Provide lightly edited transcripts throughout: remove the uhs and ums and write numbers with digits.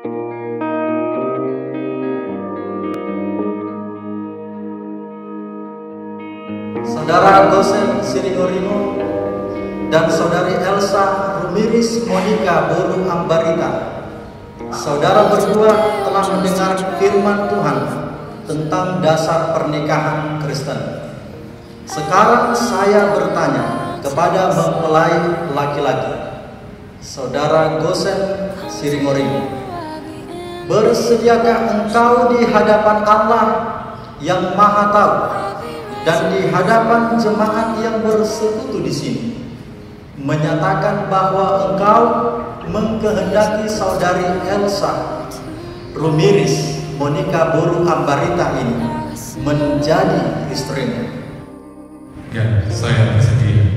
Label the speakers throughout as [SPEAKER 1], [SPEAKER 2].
[SPEAKER 1] Saudara Gosen Siringorino dan Saudari Elsa Rumiris Monica Boru Ambarita, saudara berdua telah mendengar firman Tuhan tentang dasar pernikahan Kristen. Sekarang saya bertanya kepada mempelai laki-laki, saudara Gosen Siringorino, bersediakah engkau di hadapan Allah yang Maha Tahu dan di hadapan jemaat yang bersekutu di sini menyatakan bahwa engkau mengkehendaki saudari Elsa Rumiris Monica Boru Ambarita ini menjadi istrimu?
[SPEAKER 2] Ya, saya bersedia.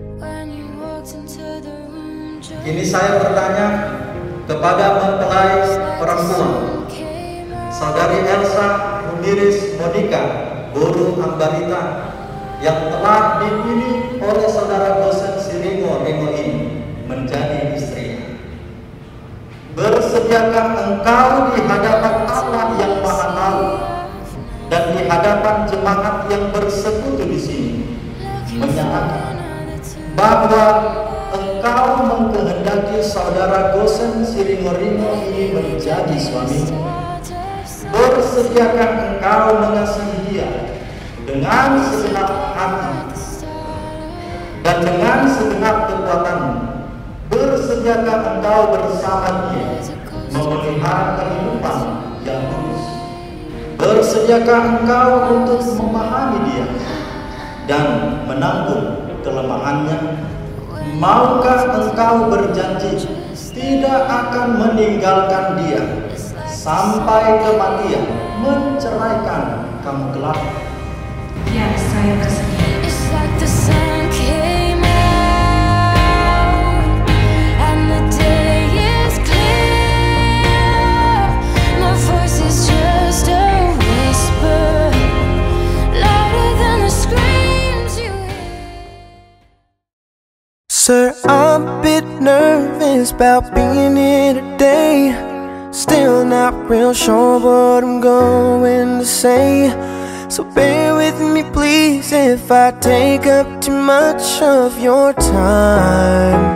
[SPEAKER 1] Kini saya bertanya kepada mempelai perempuan, saudari Elsa Rumiris Monica Boru Ambarita yang telah dipilih oleh saudara Gosen Siringorino ini menjadi istrinya. Bersediakah engkau di hadapan Allah yang Maha Tahu dan di hadapan jemaat yang bersekutu di sini menyatakan bahwa engkau mengkehendaki saudara Gosen Siringorino ini menjadi suamimu? Bersediakah engkau mengasihi dia dengan segenap hati dan dengan segenap kekuatanmu? Bersediakah engkau bersama dia memelihara kehidupan yang lurus? Bersediakah engkau untuk memahami dia dan menanggung kelemahannya? Maukah engkau berjanji tidak akan meninggalkan dia sampai kematian menceraikan kamu kelak?
[SPEAKER 3] Ya, saya bersedia.
[SPEAKER 4] Sir, I'm a bit nervous about being here today. Still not real sure what I'm going to say, so bear with me please if I take up too much of your time.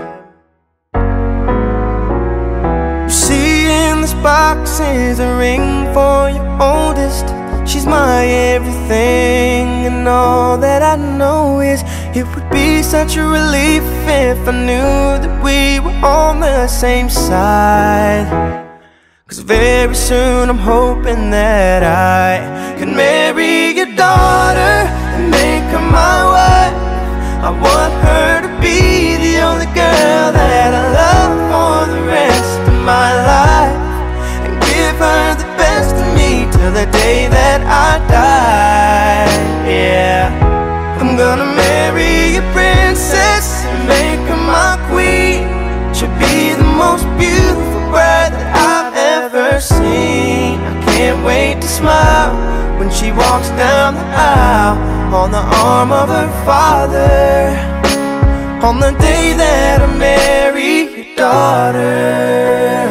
[SPEAKER 4] You see, in this box is a ring for your oldest. She's my everything, and all that I know is it would be such a relief if I knew that we were on the same side. 'Cause very soon I'm hoping that I can marry your daughter and make her my wife. I want her to be the only girl that I love for the rest of my life, and give her the best of me till the day that I die. Yeah, I'm gonna marry a princess and make her my queen. She'll be the most beautiful bride that I've ever seen. I can't wait to smile when she walks down the aisle on the arm of her father, on the day that I marry your daughter.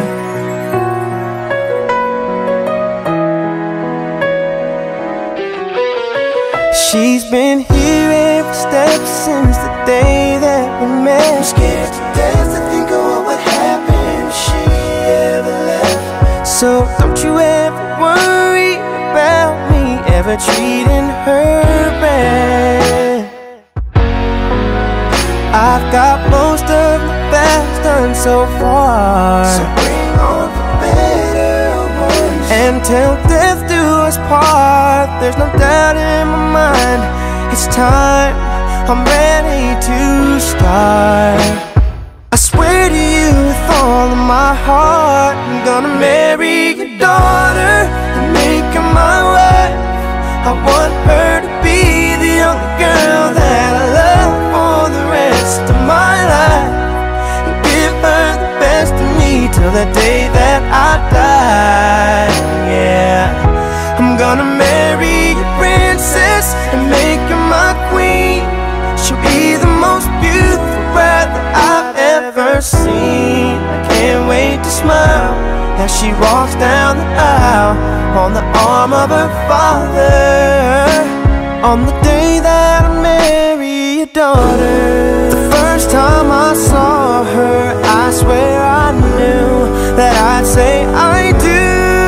[SPEAKER 4] She's been here every step since the day that we met. I'm scared to death to think of what would happen if she ever left. So don't you ever worry about me ever treating her bad. I've got most of the best done so far, so bring on the better ones. And till death do us part, there's no doubt in my mind, it's time, I'm ready to start. I swear to you with all of my heart, I'm gonna marry your daughter and make her my wife. I want her to be the only girl that I love for the rest of my life, and give her the best of me till the day that I die. Yeah, I'm gonna marry a princess and make her my queen. She'll be the most beautiful bride that I've ever seen. I can't wait to smile as she walks down the aisle on the arm of her father. On the day that I marry your daughter. The first time I saw her, I swear I knew that I'd say I do.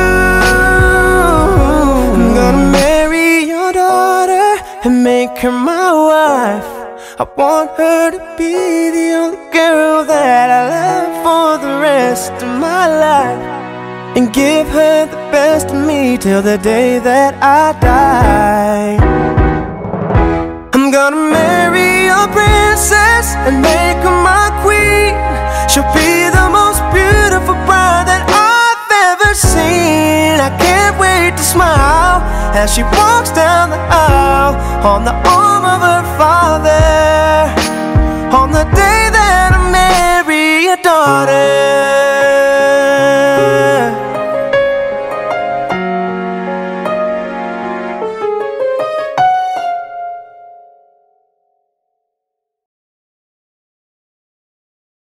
[SPEAKER 4] I'm gonna marry your daughter and make her my wife. I want her to be the only girl that I love for the rest of my life, and give her the best of me till the day that I die. I'm gonna marry a princess and make her my queen. She'll be the most beautiful bride that I've ever seen. I can't wait to smile as she walks down the aisle on the arm of her father. On the day that I marry your daughter.